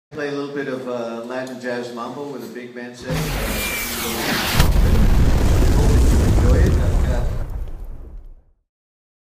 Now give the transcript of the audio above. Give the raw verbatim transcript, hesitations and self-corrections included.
Play a little bit of uh, Latin jazz mambo with a big band set.